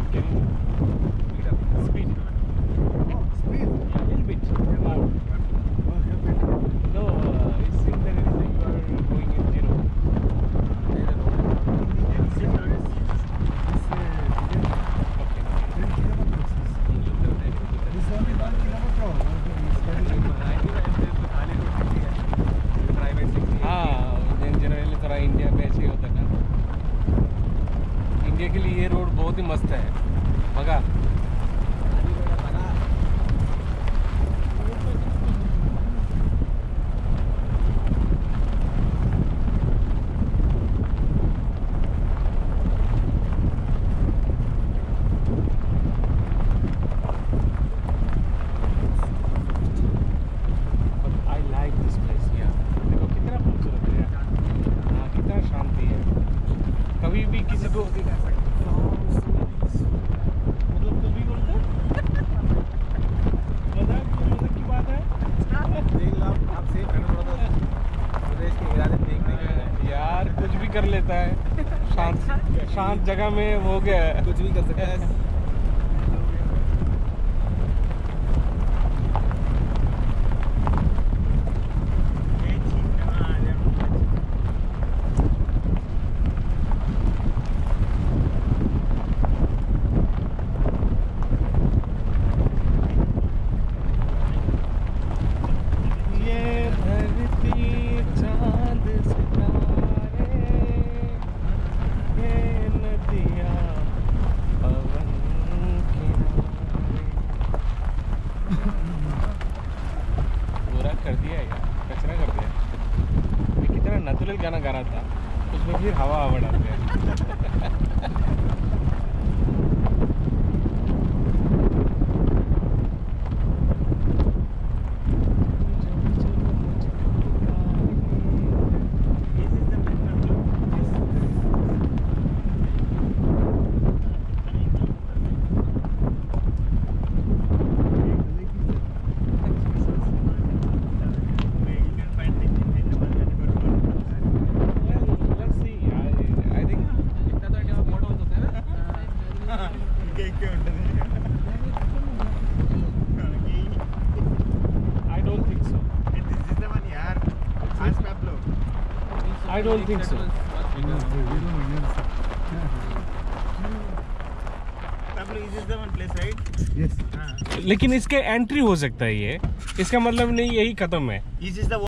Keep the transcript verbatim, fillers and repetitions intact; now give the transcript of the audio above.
India के लिए ये रोड बहुत ही मस्त है। मगा कभी भी किसी को मतलब कुछ भी बोलते हैं। मजाक मजाक की बात है। आपसे देखने के यार कुछ भी कर लेता है। शांत शांत जगह में हो गया कुछ भी कर सकता है। कर दिया यार, कचरा कर दिया। ये कितना नेचुरल गाना गा रहा था, उसमें फिर हवा हवा डालते हैं। I don't think so. Is this the one place, right? Yes. लेकिन इसके एंट्री हो सकता है ये, इसका मतलब नहीं यही खत्म है। Is this the